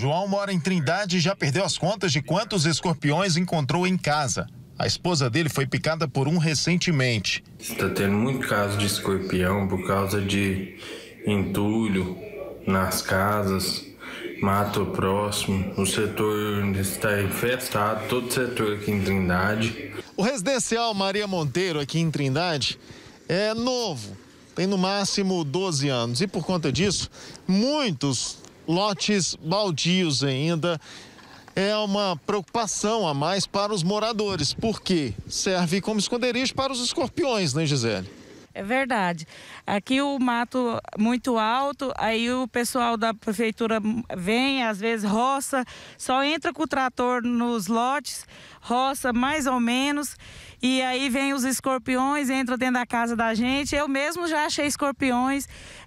João mora em Trindade e já perdeu as contas de quantos escorpiões encontrou em casa. A esposa dele foi picada por um recentemente. Está tendo muito caso de escorpião por causa de entulho nas casas, mato próximo. O setor está infestado, todo o setor aqui em Trindade. O residencial Maria Monteiro aqui em Trindade é novo, tem no máximo 12 anos e por conta disso, muitos lotes baldios ainda. É uma preocupação a mais para os moradores, porque serve como esconderijo para os escorpiões, né, Gisele? É verdade. Aqui o mato muito alto, aí o pessoal da prefeitura vem, às vezes roça, só entra com o trator nos lotes, roça mais ou menos, e aí vem os escorpiões, entram dentro da casa da gente. Eu mesmo já achei escorpiões,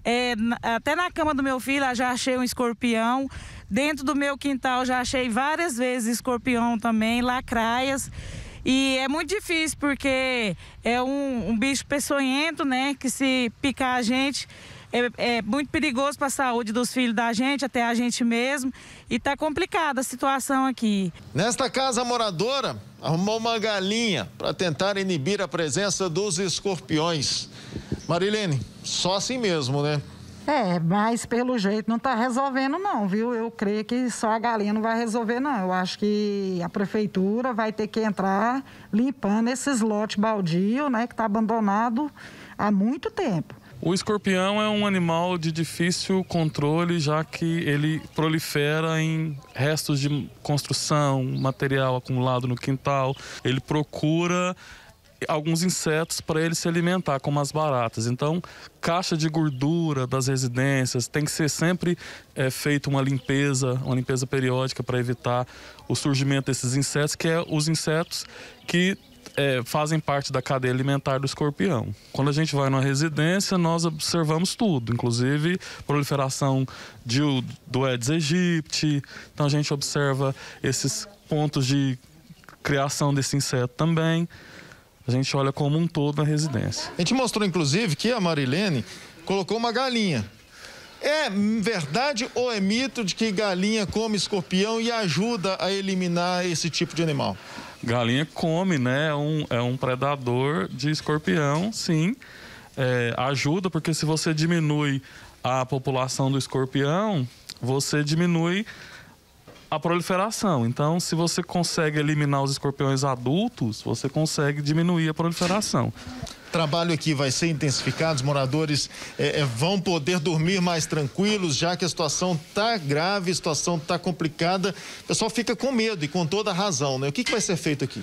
até na cama do meu filho eu já achei um escorpião. Dentro do meu quintal já achei várias vezes escorpião também, lacraias. E é muito difícil porque é um bicho peçonhento, né? Que se picar a gente é muito perigoso para a saúde dos filhos da gente, até a gente mesmo. E tá complicada a situação aqui. Nesta casa, a moradora arrumou uma galinha para tentar inibir a presença dos escorpiões. Marilene, só assim mesmo, né? Mas pelo jeito não está resolvendo não, viu? Eu creio que só a galinha não vai resolver não. Eu acho que a prefeitura vai ter que entrar limpando esses lotes baldios, né? Que está abandonado há muito tempo. O escorpião é um animal de difícil controle, já que ele prolifera em restos de construção, material acumulado no quintal. Ele procura alguns insetos para ele se alimentar, como as baratas. Então, caixa de gordura das residências tem que ser sempre feita uma limpeza periódica para evitar o surgimento desses insetos, que é os insetos que fazem parte da cadeia alimentar do escorpião. Quando a gente vai numa residência, nós observamos tudo, inclusive proliferação do Aedes aegypti. Então a gente observa esses pontos de criação desse inseto também. A gente olha como um todo na residência. A gente mostrou, inclusive, que a Marilene colocou uma galinha. É verdade ou é mito de que galinha come escorpião e ajuda a eliminar esse tipo de animal? Galinha come, né? É um predador de escorpião, sim. Ajuda, porque se você diminui a população do escorpião, você diminui a proliferação. Então, se você consegue eliminar os escorpiões adultos, você consegue diminuir a proliferação. O trabalho aqui vai ser intensificado, os moradores vão poder dormir mais tranquilos, já que a situação está grave, a situação está complicada. O pessoal fica com medo e com toda a razão, né? O que vai ser feito aqui?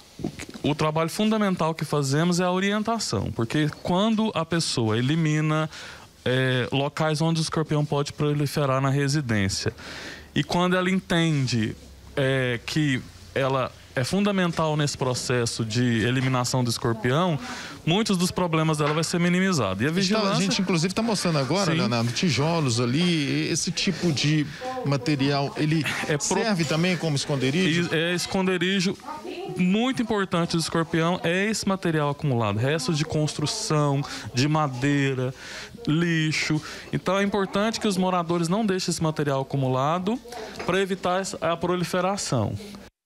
O trabalho fundamental que fazemos é a orientação, porque quando a pessoa elimina locais onde o escorpião pode proliferar na residência, e quando ela entende que ela é fundamental nesse processo de eliminação do escorpião, muitos dos problemas dela vai ser minimizado. E a vigilância... A gente, inclusive, está mostrando agora, sim, Leonardo, tijolos ali, esse tipo de material, ele serve também como esconderijo? É esconderijo muito importante do escorpião, é esse material acumulado, restos de construção, de madeira, lixo. Então é importante que os moradores não deixem esse material acumulado para evitar a proliferação.